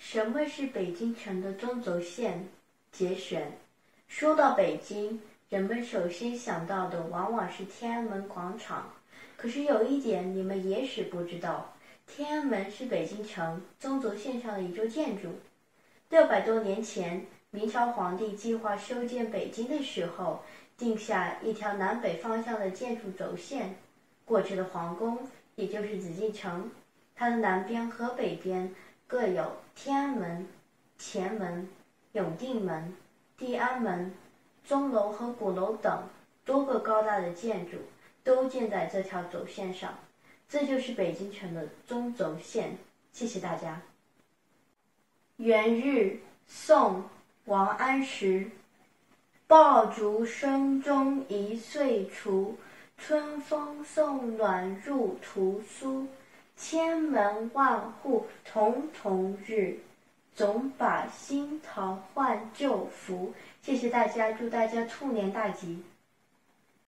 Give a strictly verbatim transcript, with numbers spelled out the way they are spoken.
什么是北京城的中轴线？节选。说到北京，人们首先想到的往往是天安门广场。可是有一点你们也许不知道，天安门是北京城中轴线上的一座建筑。六百多年前，明朝皇帝计划修建北京的时候，定下一条南北方向的建筑轴线。过去的皇宫，也就是紫禁城，它的南边和北边各有天安门、前门、永定门、地安门、钟楼和鼓楼等多个高大的建筑，都建在这条轴线上。这就是北京城的中轴线。谢谢大家。元日，宋，王安石。爆竹声中一岁除，春风送暖入屠苏。千门万户曈曈日，总把新桃换旧符。谢谢大家，祝大家兔年大吉。